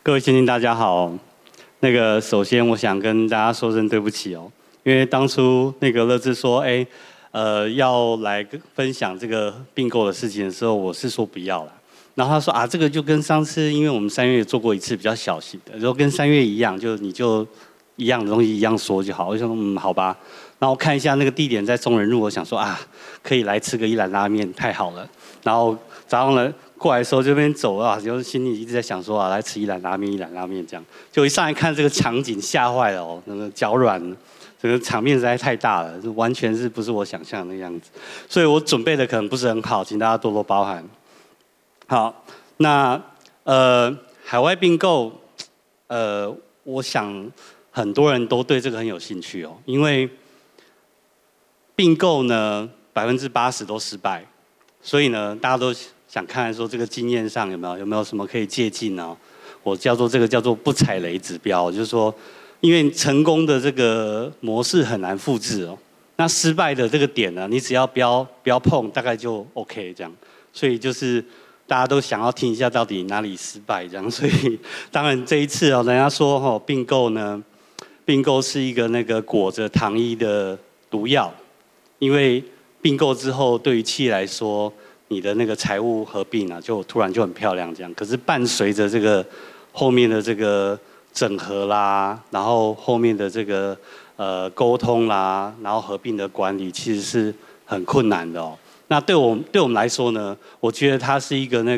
各位先生大家好，首先我想跟大家说声对不起哦，因为当初乐志说，要来分享这个并购的事情的时候，我是说不要啦。然后他说啊，这个就跟上次，因为我们3月做过一次比较小型的，然后跟3月一样，你就一样的东西一样说就好。我就说好吧。然后看一下那个地点在中人路，我想说啊，可以来吃个一兰拉面，太好了。然后早上呢过来的时候这边走啊，就心里一直在想说啊，来吃一兰拉面这样。就一上来看这个场景，吓坏了哦，那个脚软了。整个场面实在太大了，完全是不是我想象的样子，所以我准备的可能不是很好，请大家多多包涵。好，那海外并购，我想很多人都对这个很有兴趣哦，因为并购呢80%都失败，所以呢大家都想看说这个经验上有没有什么可以借鉴呢？我这个叫做不踩雷指标，就是说。因为成功的这个模式很难复制哦，那失败的这个点呢，你只要不要碰，大概就 OK 这样。所以就是大家都想要听一下到底哪里失败这样。所以当然这一次哦，人家说并购是一个裹着糖衣的毒药，因为并购之后对于企业来说，你的那个财务合并啊，就突然就很漂亮这样。可是伴随着这个后面的这个。整合啦，然后后面的这个沟通啦，然后合并的管理其实是很困难的哦。那对我们来说呢，我觉得它是一个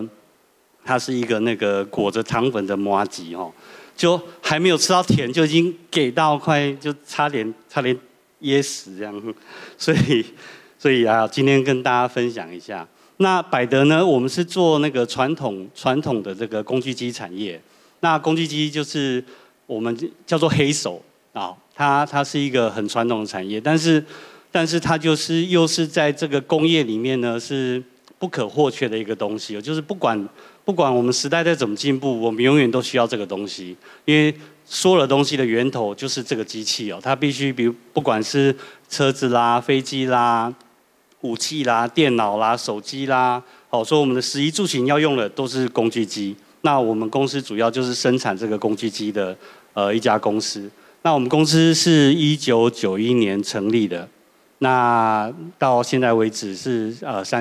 裹着糖粉的麻糬哦，就还没有吃到甜，就已经给到快就差点噎死这样。所以啊，今天跟大家分享一下。那百德呢，我们是做那个传统的这个工具机产业。那工具机就是我们叫做黑手啊，它是一个很传统的产业，但是它又是在这个工业里面呢是不可或缺的一个东西，就是不管我们时代再怎么进步，我们永远都需要这个东西，因为所有的东西的源头就是这个机器哦，它必须不管是车子啦、飞机啦、武器啦、电脑啦、手机啦，所以我们的食衣住行要用的都是工具机。那我们公司主要就是生产这个工具机的一家公司。那我们公司是1991年成立的，那到现在为止是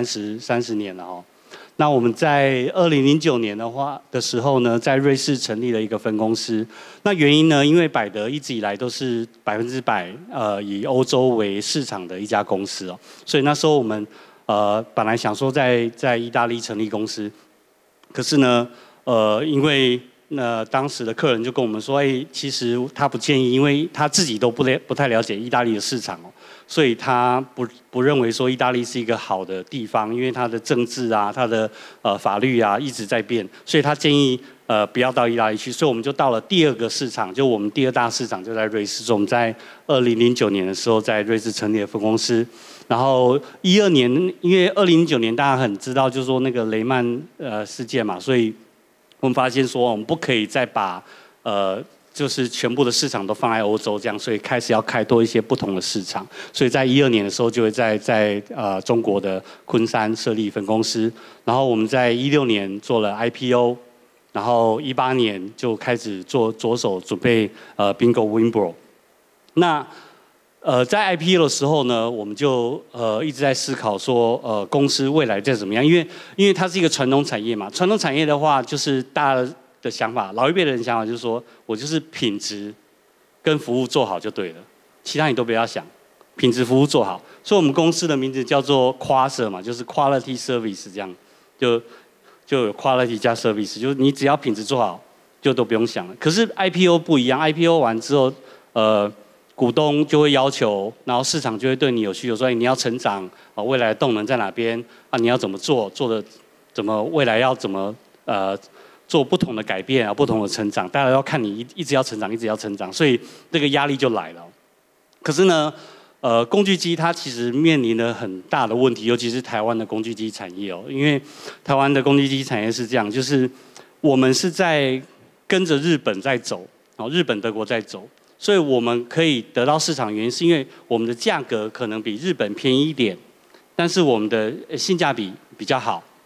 30年了哦。那我们在2009年的时候呢，在瑞士成立了一个分公司。那原因呢，因为百德一直以来都是100%以欧洲为市场的一家公司哦，所以那时候我们本来想说在意大利成立公司，可是呢。因为当时的客人就跟我们说，其实他不建议，因为他自己都不太了解意大利的市场哦，所以他不认为说意大利是一个好的地方，因为它的政治啊、它的法律啊一直在变，所以他建议不要到意大利去，所以我们就到了第二个市场，就我们第2大市场就在瑞士，所以我们在2009年的时候在瑞士成立了分公司。然后12年，因为2009年大家很知道，就是说那个雷曼事件嘛，所以。我们发现说，我们不可以再把就是全部的市场都放在欧洲这样，所以开始要开拓一些不同的市场。所以在12年的时候，就会在中国的昆山设立分公司。然后我们在16年做了 IPO， 然后18年就开始着手准备并购 Wimbro。那在 IPO 的时候呢，我们就一直在思考说，公司未来在怎么样？因为它是一个传统产业嘛，传统产业的话，就是大家的想法，老一辈的人想法就是说，我就是品质跟服务做好就对了，其他你都不要想，品质服务做好。所以我们公司的名字叫做 QASR 嘛，就是 Quality Service 这样，就有 Quality 加 Service， 就是你只要品质做好，就都不用想了。可是 IPO 不一样 ，IPO 完之后，股东就会要求，然后市场就会对你有需求，所以你要成长啊，未来的动能在哪边啊？你要怎么做的怎么未来要怎么做不同的改变啊，不同的成长，大家要看你一直要成长，一直要成长，所以这个压力就来了。可是呢，工具机它其实面临了很大的问题，尤其是台湾的工具机产业哦，因为台湾的工具机产业是这样，就是我们是在跟着日本在走，日本、德国在走。所以我们可以得到市场原因，是因为我们的价格可能比日本便宜一点，但是我们的性价比比较好，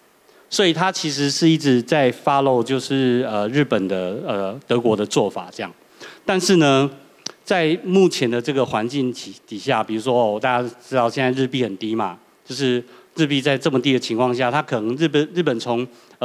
所以它其实是一直在 follow 就是日本的德国的做法这样。但是呢，在目前的这个环境底下，比如说大家知道现在日币很低嘛，就是日币在这么低的情况下，它可能日本从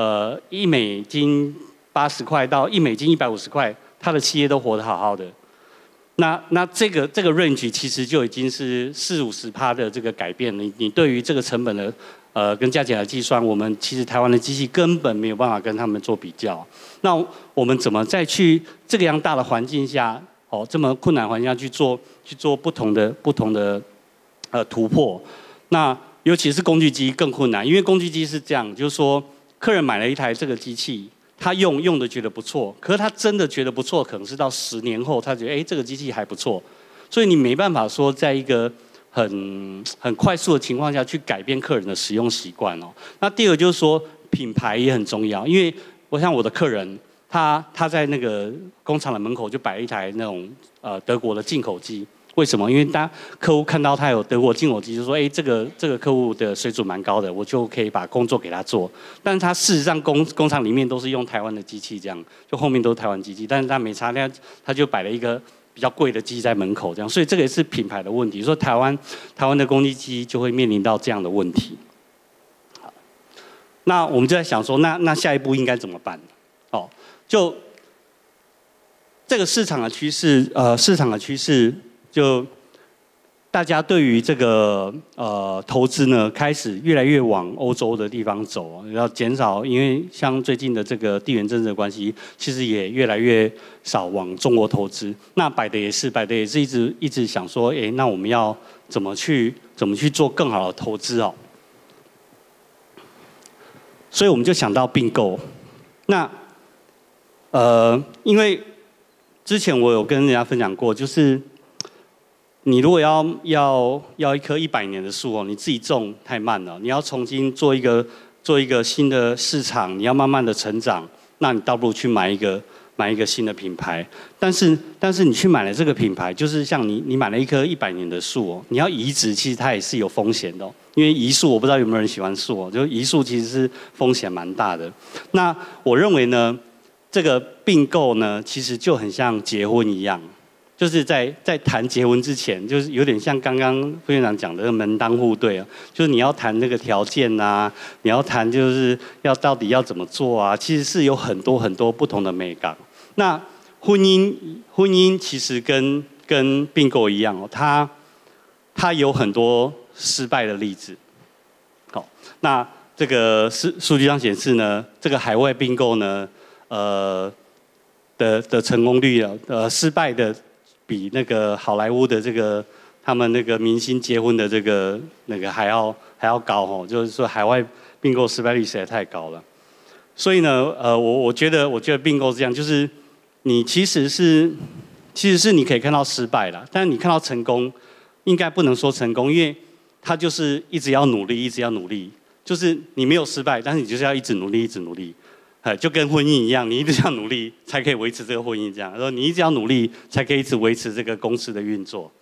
$180块到$1150块，它的企业都活得好好的。那这个 range 其实就已经是40-50%的这个改变了。你对于这个成本的跟价钱的计算，我们其实台湾的机器根本没有办法跟他们做比较。那我们怎么再去这个样大的环境下，这么困难环境下去做不同的突破？那尤其是工具机更困难，因为工具机是这样，就是说客人买了一台这个机器。他用的觉得不错，可是他真的觉得不错，可能是到10年后，他觉得这个机器还不错，所以你没办法说在一个很快速的情况下去改变客人的使用习惯哦。那第二就是说品牌也很重要，因为我想我的客人他在那个工厂的门口就摆了一台那种德国的进口机。为什么？因为客户看到他有德国进口机，就说这个客户的水准蛮高的，我就可以把工作给他做。但是他事实上工厂里面都是用台湾的机器，这样就后面都是台湾机器，但是他没差，他就摆了一个比较贵的机在门口，这样，所以这个也是品牌的问题。说台湾的工具机就会面临到这样的问题。好，那我们就在想说，那下一步应该怎么办？就这个市场的趋势。就大家对于这个投资呢，开始越来越往欧洲的地方走，要减少，因为像最近的这个地缘政治的关系，其实也越来越少往中国投资。那百德也是一直想说，那我们要怎么去做更好的投资哦？所以我们就想到并购。那因为之前我有跟人家分享过，就是你如果要一棵100年的树你自己种太慢了，你要重新做一个新的市场，你要慢慢的成长，那你倒不如去买一个新的品牌。但是你去买了这个品牌，就是像你买了一棵100年的树你要移植，其实它也是有风险的因为移树我不知道有没有人喜欢树就移树其实是风险蛮大的。那我认为呢，这个并购呢，其实就很像结婚一样。就是在谈结婚之前，就是有点像刚刚副院长讲的门当户对就是你要谈那个条件你要谈就是到底要怎么做其实是有很多很多不同的美感。那婚姻其实跟并购一样它有很多失败的例子。好，那这个数据上显示呢，这个海外并购呢，的成功率失败的。比那个好莱坞的这个他们那个明星结婚的这个还要高就是说海外并购失败率实在太高了。所以呢，我觉得并购是这样，就是你其实是你可以看到失败了，但是你看到成功，应该不能说成功，因为他就是一直要努力，就是你没有失败，但是你就是要一直努力，就跟婚姻一样，你一直要努力才可以维持这个婚姻，这样说你一直要努力才可以一直维持这个公司的运作。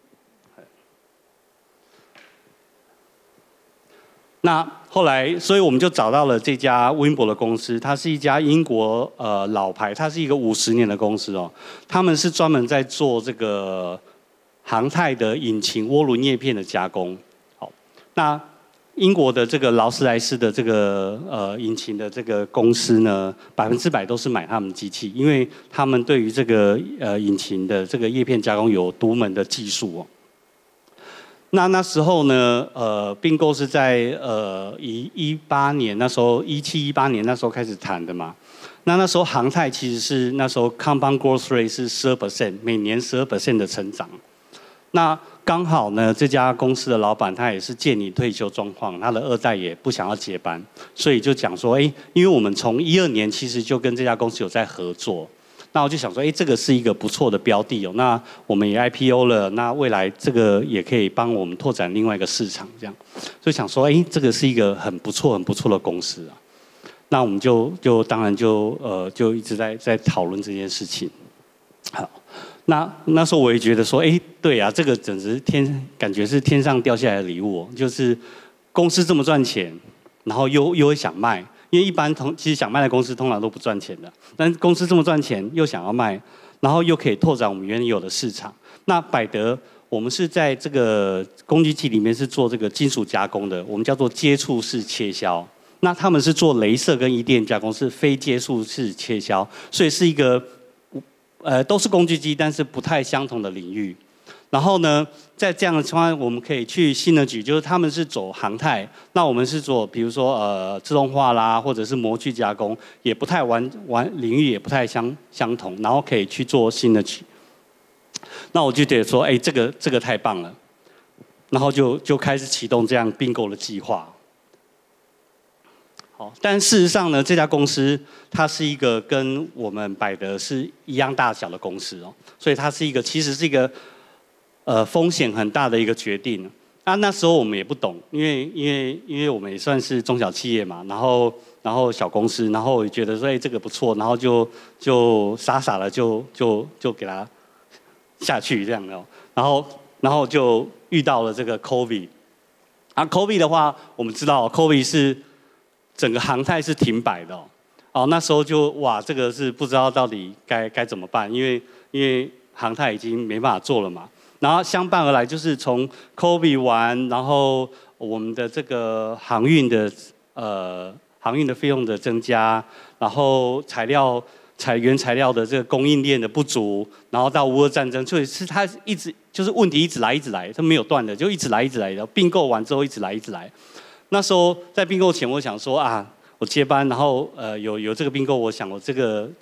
那后来，所以我们就找到了这家温博的公司，它是一家英国老牌，它是一个50年的公司他们是专门在做这个航太的引擎涡轮叶片的加工。好，那英国的这个劳斯莱斯的这个引擎的这个公司呢，100%都是买他们机器，因为他们对于这个引擎的这个叶片加工有独门的技术那时候呢，并购是在18年那时候，17、18年那时候开始谈的嘛。那时候航太其实是那时候 compound growth rate 是12%，每年12% 的成长。那刚好呢，这家公司的老板他也是届龄退休状况，他的2代也不想要接班，所以就讲说，因为我们从12年其实就跟这家公司有在合作，那我就想说，这个是一个不错的标的那我们也 IPO 了，那未来这个也可以帮我们拓展另外一个市场，这样，所以想说，这个是一个很不错的公司那我们就当然就一直在讨论这件事情。好。那时候我也觉得说，对这个简直感觉是天上掉下来的礼物就是公司这么赚钱， 然后又会想卖，因为一般其实想卖的公司通常都不赚钱的，但公司这么赚钱又想要卖，然后又可以拓展我们原有的市场。那百德我们是在这个工具机里面是做这个金属加工的，我们叫做接触式切削。那他们是做雷射跟EDM加工，是非接触式切削，所以是一个都是工具机，但是不太相同的领域。然后呢，在这样的情况，我们可以去Synergy，就是他们是走航太，那我们是做比如说自动化啦，或者是模具加工，也不太领域也不太相同，然后可以去做Synergy。那我就觉得说，哎，这个太棒了，然后就开始启动这样并购的计划。好，但事实上呢，这家公司它是一个跟我们百德是一样大小的公司哦，所以它是一个其实是一个风险很大的一个决定。那时候我们也不懂，因为我们也算是中小企业嘛，然后小公司，然后也觉得说，哎，这个不错，然后就傻傻的就给它下去这样的，然后就遇到了这个 COVID。COVID 的话，我们知道 COVID 是整个航太是停摆的那时候就哇，这个是不知道到底该怎么办，因为航太已经没办法做了嘛。然后相伴而来就是从 COVID 完，然后我们的这个航运的费用的增加，然后原材料的这个供应链的不足，然后到乌俄战争，所以是它一直就是问题一直来，它没有断的，就一直来的。并购完之后一直来。那时候在并购前，我想说我接班，然后有这个并购，我想我这个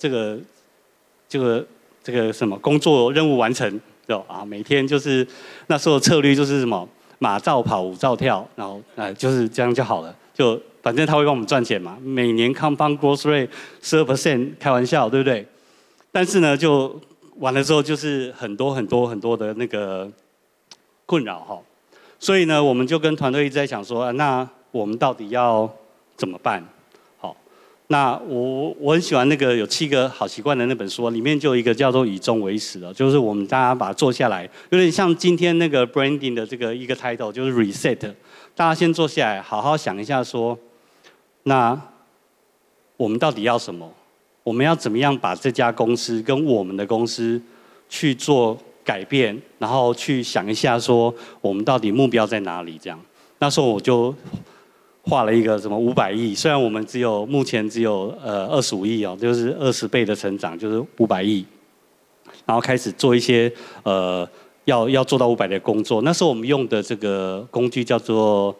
什么工作任务完成，每天就是那时候策略就是什么马照跑，舞照跳，然后就是这样就好了，就反正他会帮我们赚钱嘛，每年 compound growth rate 12%，开玩笑对不对？但是呢，就完了之后就是很多的那个困扰所以呢，我们就跟团队一直在想说，那我们到底要怎么办？好，那我很喜欢那个有7个好习惯的那本书，里面就有一个叫做以终为始的，就是我们大家把它做下来，有点像今天那个 branding 的这个一个 title， 就是 reset， 大家先坐下来，好好想一下说，那我们到底要什么？我们要怎么样把这家公司跟我们的公司去做改变，然后去想一下说，我们到底目标在哪里？这样，那时候我就画了一个什么500亿，虽然我们目前只有25亿就是20倍的成長，就是500亿，然后开始做一些要做到500的工作。那时候我们用的这个工具叫做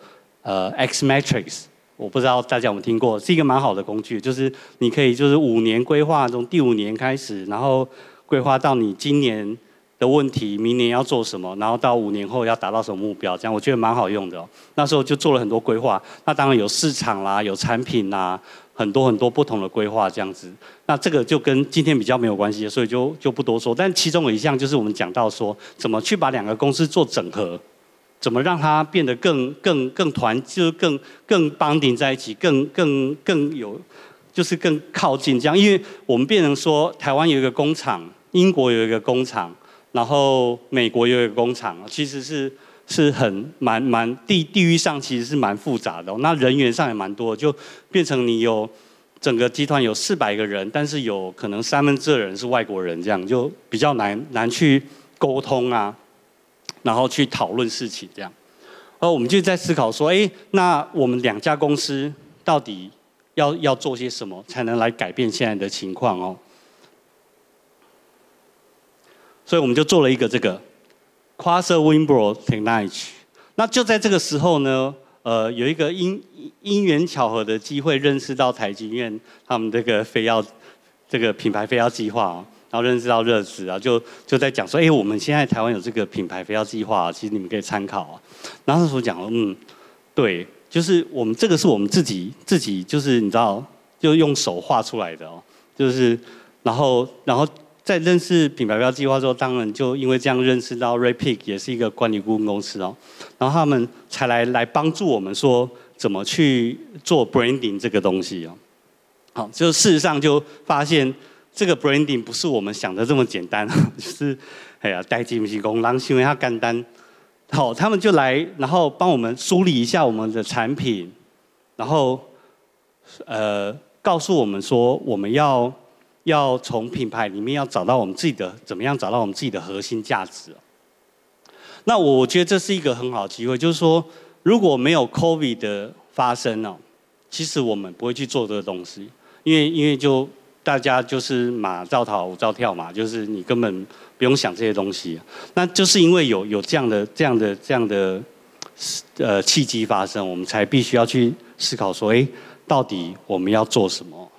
X Matrix， 我不知道大家有没有听过，是一个蛮好的工具，就是你可以就是5年规划，从第5年开始，然后规划到你今年的问题，明年要做什么，然后到5年后要达到什么目标，这样我觉得蛮好用的那时候就做了很多规划，那当然有市场啦，有产品啦，很多不同的规划这样子。那这个就跟今天比较没有关系，所以就不多说。但其中有一项就是我们讲到说，怎么去把2个公司做整合，怎么让它变得更团，就是更bonding在一起，更有，就是更靠近这样。因为我们变成说，台湾有一个工厂，英国有一个工厂。然后美国有一个工厂，其实是蛮地域上其实是蛮复杂的那人员上也蛮多，就变成你有整个集团有400个人，但是有可能2/3的人是外国人，这样就比较难去沟通然后去讨论事情这样。我们就在思考说，那我们2家公司到底要做些什么，才能来改变现在的情况所以我们就做了一个这个 Quasar Windbro Technology。那就在这个时候呢，有一个因缘巧合的机会，认识到台积院他们这个品牌非要计划然后认识到热子就在讲说，我们现在台湾有这个品牌非要计划其实你们可以参考然后那时候讲了，对，就是我们这个是我们自己就是你知道，就用手画出来的就是然后。在认识品牌标计划之后，当然就因为这样认识到 Raypeak 也是一个管理顾问公司然后他们才来帮助我们说怎么去做 branding 这个东西好，就事实上就发现这个 branding 不是我们想的这么简单就是代志不是讲人想的那么简单。好，他们就来，然后帮我们梳理一下我们的产品， 然后告诉我们说我们要从品牌里面要找到我们自己的怎么样找到我们自己的核心价值。那我觉得这是一个很好的机会，就是说如果没有 COVID 的发生哦，其实我们不会去做这个东西，因为就大家就是马照跑，舞照跳嘛，就是你根本不用想这些东西。那就是因为有这样的契机发生，我们才必须要去思考说，到底我们要做什么？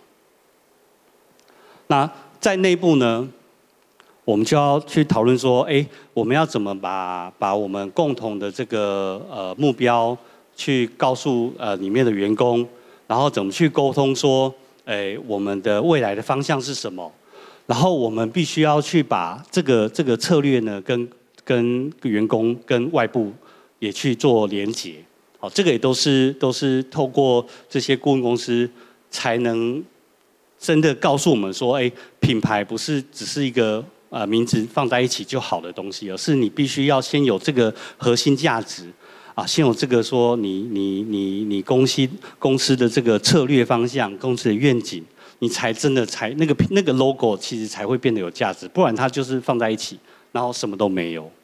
那在内部呢，我们就要去讨论说，我们要怎么把我们共同的这个目标去告诉里面的员工，然后怎么去沟通说，我们的未来的方向是什么？然后我们必须要去把这个策略呢，跟员工跟外部也去做连结。好，这个也都是透过这些顾问公司才能真的告诉我们说，品牌不是只是一个名字放在一起就好的东西，而是你必须要先有这个核心价值啊，先有这个说你公司的这个策略方向、公司的愿景，你才真的那个 logo 其实才会变得有价值，不然它就是放在一起，然后什么都没有。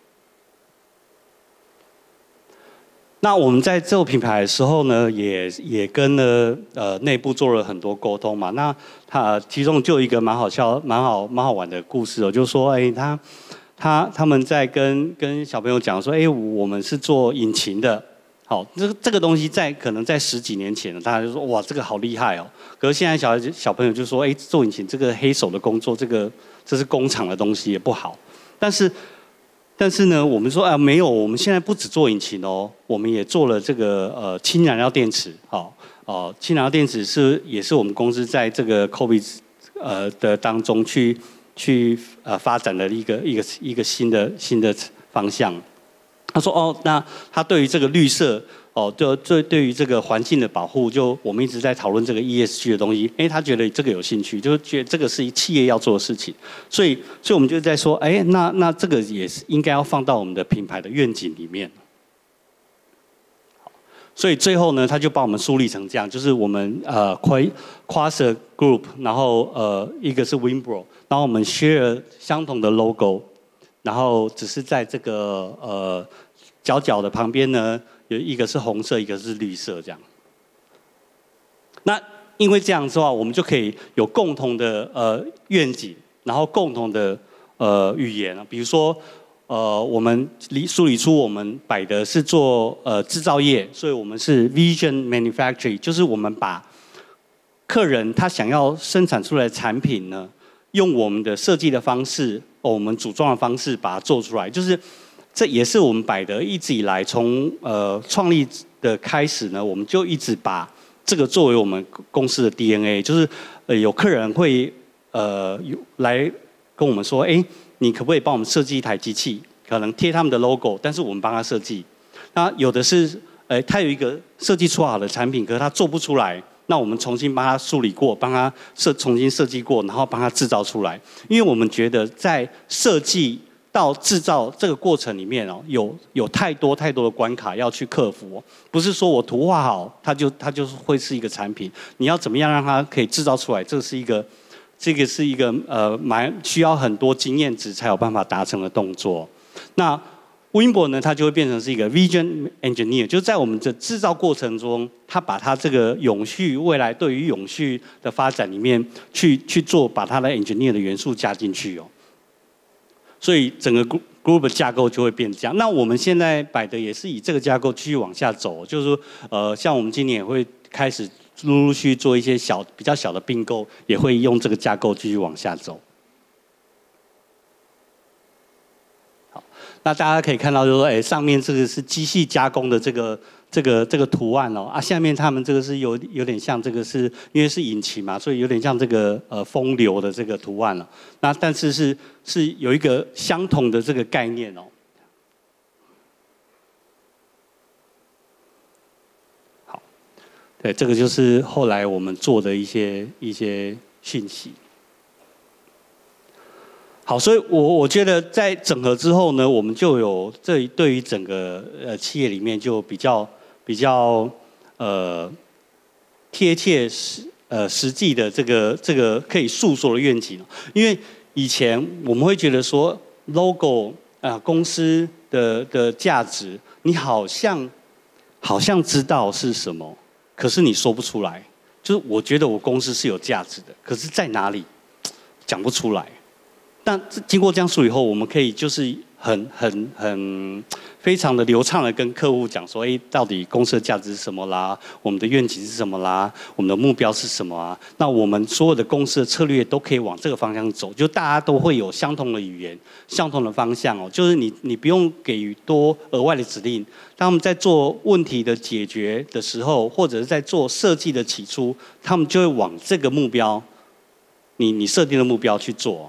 那我们在做品牌的时候呢，也跟内部做了很多沟通嘛。那其中就有一个蛮好笑、蛮好玩的故事哦，就是说，他们在跟小朋友讲说，我们是做引擎的。好，这个东西可能在10几年前大家就说哇，这个好厉害哦。可是现在小朋友就说，做引擎这个黑手的工作，这是工厂的东西也不好。但是呢，我们说没有，我们现在不只做引擎哦，我们也做了这个氢燃料电池。氢燃料电池也是我们公司在这个 COVID 的当中去发展的一个新的方向。他说那他对于这个绿色对于这个环境的保护，就我们一直在讨论这个 ESG 的东西，他觉得这个有兴趣，就是觉得这个是企业要做的事情，所以我们就在说，那这个也是应该要放到我们的品牌的愿景里面。所以最后呢，他就把我们梳理成这样，就是我们Quasar Group， 然后一个是 Wimbro， 然后我们 share 相同的 logo， 然后只是在这个角的旁边呢，有一个是红色，一个是绿色，这样。那因为这样子的话，我们就可以有共同的愿景，然后共同的语言，比如说我们梳理出我们摆的是做制造业，所以我们是 Vision Manufacturing， 就是我们把客人他想要生产出来的产品呢，用我们的设计的方式，我们组装的方式把它做出来，就是这也是我们摆的一直以来从创立的开始呢，我们就一直把这个作为我们公司的 DNA， 就是有客人会来跟我们说，你可不可以帮我们设计一台机器？可能贴他们的 logo， 但是我们帮他设计。那有的是他有一个设计出好的产品，可是他做不出来，那我们重新帮他梳理过，帮他重新设计过，然后帮他制造出来。因为我们觉得在设计到制造这个过程里面有太多的关卡要去克服，不是说我图画好，它就会是一个产品。你要怎么样让它可以制造出来？这个是一个蛮需要很多经验值才有办法达成的动作。那 Wimbro 呢，它就会变成是一个 Vision Engineer， 就在我们的制造过程中，它把它这个未来对于永续的发展里面去做，把它的 Engineer 的元素加进去哦。所以整个 group 的架构就会变这样。那我们现在摆的也是以这个架构继续往下走，就是说，像我们今年也会开始陆续做一些比较小的并购，也会用这个架构继续往下走。好，那大家可以看到，就是说，上面这个是机器加工的这个图案哦，下面他们这个是有点像这个是因为是引擎嘛，所以有点像这个风流的这个图案了。那但是是有一个相同的这个概念哦。好，对，这个就是后来我们做的一些讯息。好，所以我觉得在整合之后呢，我们就有对于整个企业里面就比较贴切实际的这个可以诉说的愿景。因为以前我们会觉得说 logo 公司的价值，你好像知道是什么，可是你说不出来。就是我觉得我公司是有价值的，可是在哪里讲不出来。但经过这样梳理以后，我们可以就是很非常的流畅的跟客户讲说，到底公司的价值是什么啦？我们的愿景是什么啦？我们的目标是什么啊？那我们所有的公司的策略都可以往这个方向走，就大家都会有相同的语言、相同的方向哦。就是你不用给予多额外的指令，当他们在做问题的解决的时候，或者是在做设计的起初，他们就会往这个目标，你设定的目标去做。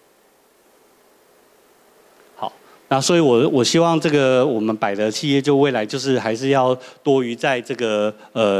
那所以我希望这个我们百德企业就未来就是还是要多于在这个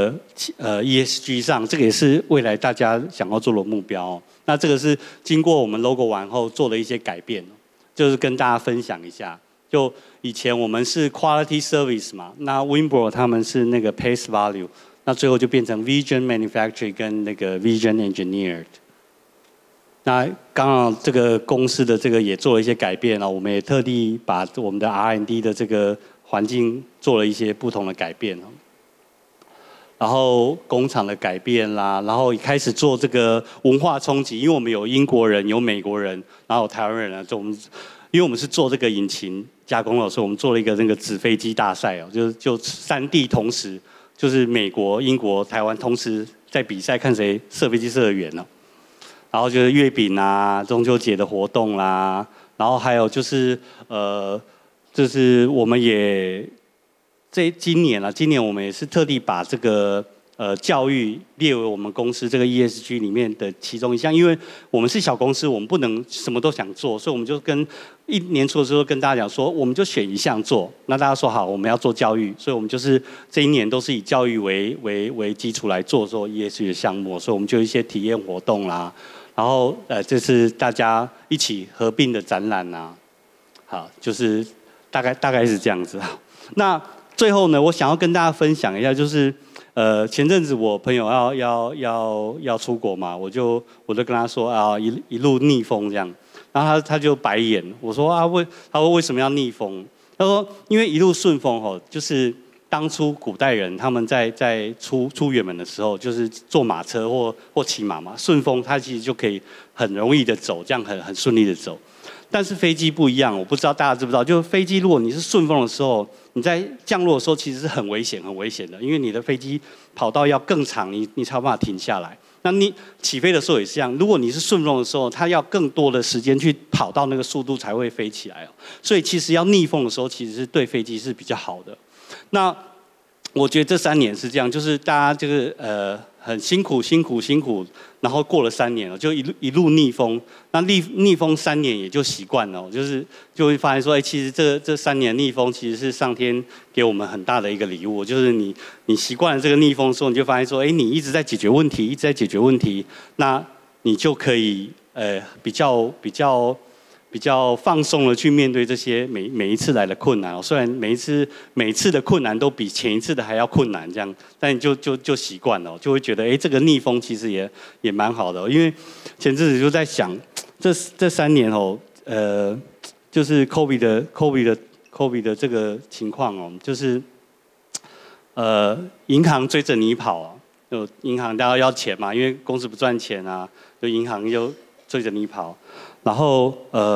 ESG 上，这个也是未来大家想要做的目标。那这个是经过我们 logo 完后做了一些改变，就是跟大家分享一下。就以前我们是 quality service 嘛，那 Winbro 他们是那个 pace value， 那最后就变成 vision manufacturing 跟那个 vision engineered。那刚好这个公司的这个也做了一些改变了，我们也特地把我们的 R&D 的这个环境做了一些不同的改变，然后工厂的改变啦，然后开始做这个文化冲击，因为我们有英国人，有美国人，然后有台湾人啊，因为我们是做这个引擎加工的，所以我们做了一个那个纸飞机大赛哦，就3地同时，就是美国、英国、台湾同时在比赛，看谁射飞机射得远了。然后就是月饼啊，中秋节的活动啦，然后还有就是就是我们也今年我们也是特地把这个教育列为我们公司这个 ESG 里面的其中一项，因为我们是小公司，我们不能什么都想做，所以我们就年初的时候跟大家讲说，我们就选一项做。那大家说好，我们要做教育，所以我们就是这一年都是以教育为基础来做 ESG 的项目，所以我们就有一些体验活动啦。然后这是大家一起合并的展览呐，好，就是大概是这样子。那最后呢，我想要跟大家分享一下，就是前阵子我朋友要出国嘛，我就跟他说啊，一路逆风这样，然后他就白眼，我说啊他说为什么要逆风？他说因为一路顺风吼，就是当初古代人他们在出远门的时候，就是坐马车或骑马嘛，顺风它其实就可以很容易的走，这样很顺利的走。但是飞机不一样，我不知道大家知不知道，就飞机如果你是顺风的时候，你在降落的时候其实是很危险的，因为你的飞机跑道要更长，你才有办法停下来。那你起飞的时候也是这样，如果你是顺风的时候，它要更多的时间去跑到那个速度才会飞起来哦。所以其实要逆风的时候，其实是对飞机是比较好的。那我觉得这3年是这样，就是大家就是很辛苦，然后过了3年了，就一路逆风。那逆风3年也就习惯了，就会发现说，其实这3年逆风其实是上天给我们很大的一个礼物，就是你习惯了这个逆风的时候，你就发现说，你一直在解决问题，那你就可以比较放松的去面对这些每一次来的困难哦。虽然每一次的困难都比前一次的还要困难，这样，但你就习惯了，就会觉得这个逆风其实也蛮好的。因为前阵子就在想，这3年哦，就是 COVID 的这个情况哦，就是银行追着你跑啊，就银行大家要钱嘛，因为公司不赚钱啊，就银行就追着你跑。然后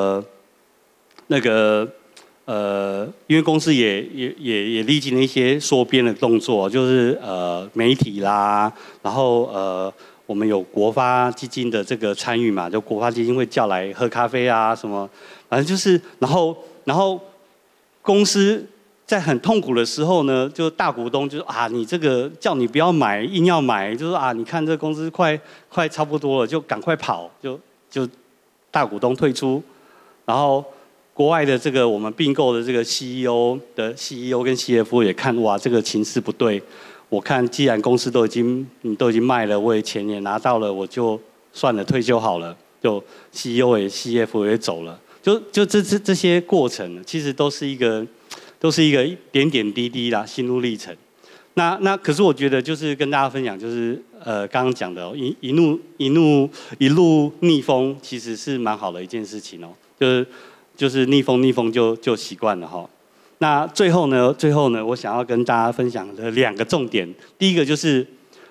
因为公司也历经了一些缩编的动作，就是媒体啦，然后我们有国发基金的这个参与嘛，就国发基金会叫来喝咖啡啊什么，反正就是然后公司在很痛苦的时候呢，就大股东就你这个叫你不要买，硬要买，就说你看这个公司快差不多了，就赶快跑，就大股东退出，然后国外的这个我们并购的这个 CEO 跟 CFO 也看这个情势不对，我看既然公司你都已经卖了，我也钱也拿到了，我就算了，退休好了，就 CEO 也 CFO 也走了，就这些过程，其实都是一个点点滴滴啦，心路历程。 可是我觉得就是跟大家分享，就是刚刚讲的哦，一路逆风，其实是蛮好的一件事情哦。就是逆风就习惯了哈。那最后呢，我想要跟大家分享的2个重点，第一个就是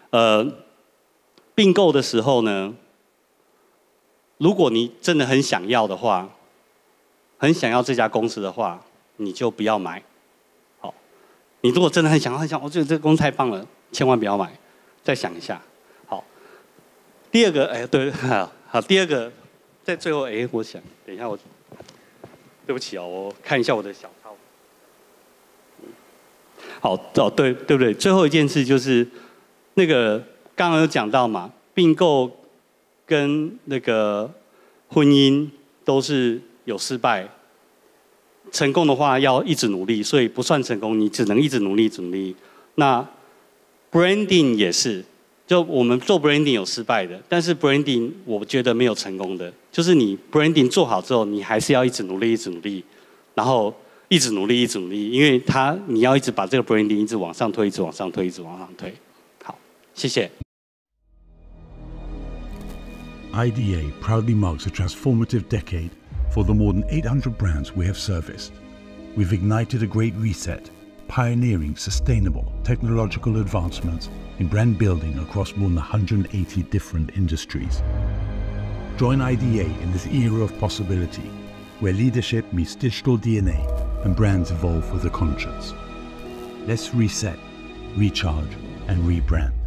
并购的时候呢，如果你真的很想要的话，很想要这家公司的话，你就不要买。好，你如果真的很想，我觉得这个公司太棒了，千万不要买，再想一下。好，第二个，对，好，第二个，在最后，我想，等一下对不起哦，我看一下我的小抄。好，对不对？最后一件事就是那个刚刚有讲到嘛，并购跟那个婚姻都是有失败，成功的话要一直努力，所以不算成功，你只能一直努力。那 branding 也是，就我们做 branding 有失败的，但是 branding 我觉得没有成功的，就是你 branding 做好之后，你还是要一直努力，然后一直努力，因为你要一直把这个 branding 一直往上推。好，谢谢。 IDA proudly marks a transformative decade for the more than 800 brands we have serviced. We've ignited a great reset, pioneering sustainable technological advancements in brand building across more than 180 different industries. Join IDA in this era of possibility, where leadership meets digital DNA and brands evolve with a conscience. Let's reset, recharge, and rebrand.